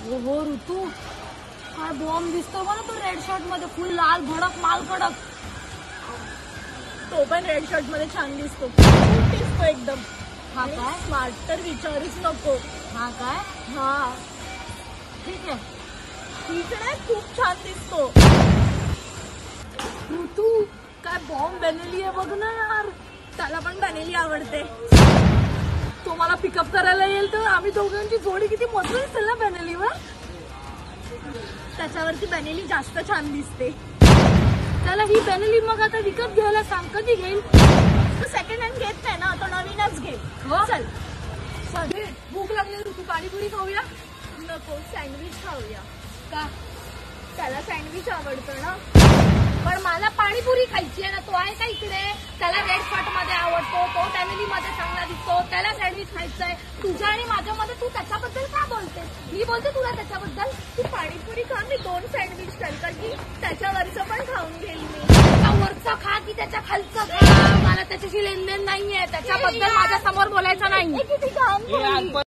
हो ऋतू, काय बॉम्ब दिसतो मला तो रेड शर्ट मध्ये, फुल लाल भडक माल कडक. तो पण रेड शर्ट मध्ये छान दिसतो, खूप दिसतो एकदम. हा काय? स्मार्ट तर विचारूच नको. हा काय? हा ठीक आहे. ठीक आहे, खूप छान दिसतो. ऋतू, काय बॉम्ब बनवली आहे बघ ना यार. त्याला पण बनेली आवडते. तो मला पिकअप करायला येईल तर आम्ही दोघांची जोडी किती मस्त दिसेल ना बनेलीवर. त्याच्यावरती बनेली जास्त छान दिसते. त्याला ही बनेली मग आता विकत घ्यायला सांग, कधी घेईल? तो सेकंड हँड घेत नाही ना, तो नवीनच घे. हो चल. भूक लागली ऋतू, पाणीपुरी खाऊया. नको, सँडविच खाऊया. का? त्याला सँडविच आवडतं ना. पण मला पाणीपुरी खायची आहे ना. तो आहे का इकडे? त्याला रेड शर्ट मध्ये आवडतो, तो फॅमिली मध्ये चांगला दिसतो, त्याला सँडविच खायचंय. तुझ्या आणि माझ्या मध्ये तू त्याच्याबद्दल का बोलते? मी बोलते तुला त्याच्याबद्दल. तू पाणीपुरी खा, मी 2 सँडविच कर, कारण की त्याच्यावरचं पण खाऊन घेईल मी. त्याच्या वरचं खा की त्याच्या खालचं खा, मला त्याच्याशी लेनदेन नाहीये. त्याच्याबद्दल माझ्या समोर बोलायचं नाही. किती घाम.